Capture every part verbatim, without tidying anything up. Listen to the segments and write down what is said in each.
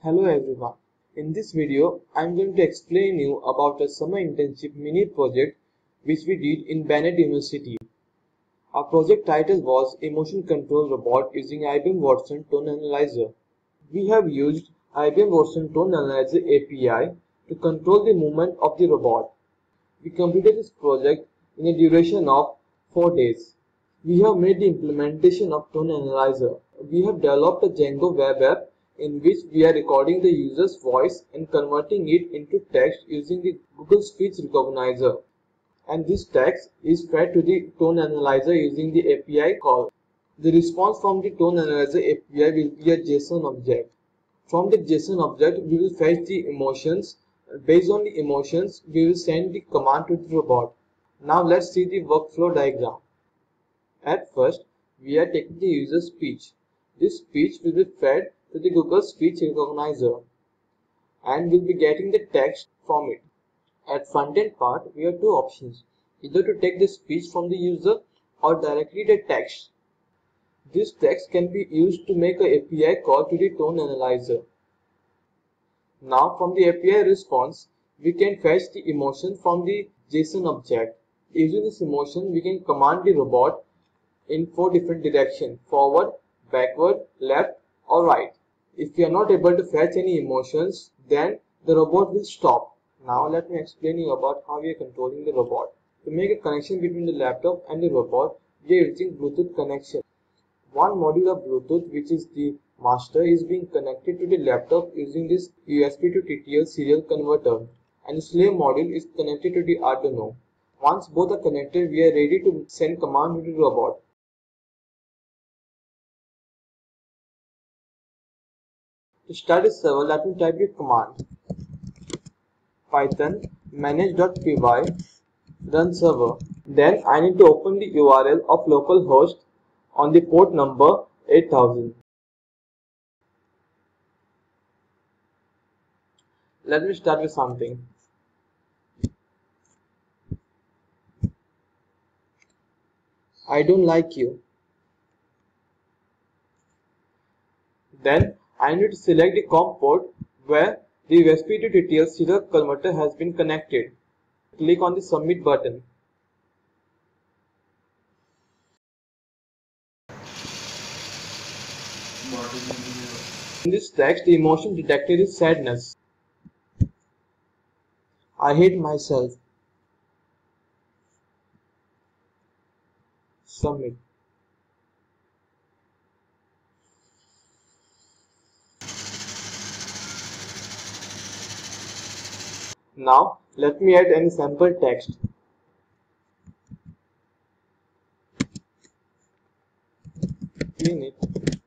Hello everyone. In this video, I am going to explain you about a summer internship mini project which we did in Bennett University. Our project title was Emotion Control Robot using I B M Watson Tone Analyzer. We have used I B M Watson Tone Analyzer A P I to control the movement of the robot. We completed this project in a duration of four days. We have made the implementation of Tone Analyzer. We have developed a Django web app in which we are recording the user's voice and converting it into text using the Google Speech Recognizer. And this text is fed to the Tone Analyzer using the A P I call. The response from the Tone Analyzer A P I will be a JSON object. From the JSON object, we will fetch the emotions. Based on the emotions, we will send the command to the robot. Now let's see the workflow diagram. At first, we are taking the user's speech. This speech will be fed to the Google Speech Recognizer and we'll be getting the text from it. At front-end part, we have two options, either to take the speech from the user or directly the text. This text can be used to make a API call to the Tone Analyzer. Now from the A P I response, we can fetch the emotion from the JSON object. Using this emotion, we can command the robot in four different directions: forward, backward, left or right. If we are not able to fetch any emotions, then the robot will stop. Now let me explain you about how we are controlling the robot. To make a connection between the laptop and the robot, we are using Bluetooth connection. One module of Bluetooth, which is the master, is being connected to the laptop using this U S B to T T L serial converter, and the slave module is connected to the Arduino. Once both are connected, we are ready to send command to the robot. To start the server, let me type the command python manage.py run server. Then I need to open the U R L of localhost on the port number eight thousand. Let me start with something. I don't like you. Then I need to select the COM port where the U S B to T T L serial converter has been connected. Click on the submit button. In this text, the emotion detected is sadness. I hate myself. Submit. Now let me add any sample text. Clean it.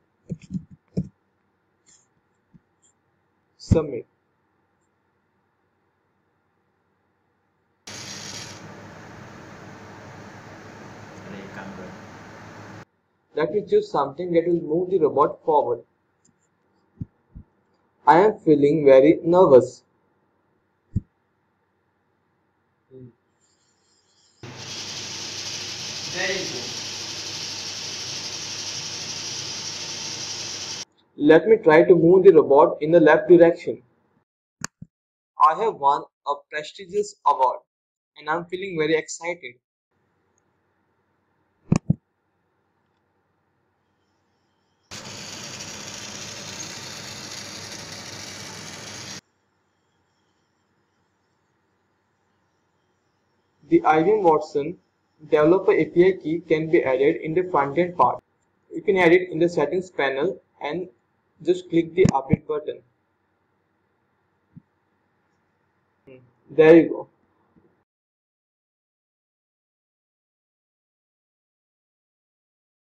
Submit. Let me choose something that will move the robot forward. I am feeling very nervous. Very good. Let me try to move the robot in the left direction. I have won a prestigious award and I am feeling very excited. The I B M Watson Developer A P I key can be added in the front-end part. You can add it in the settings panel and just click the update button. There you go.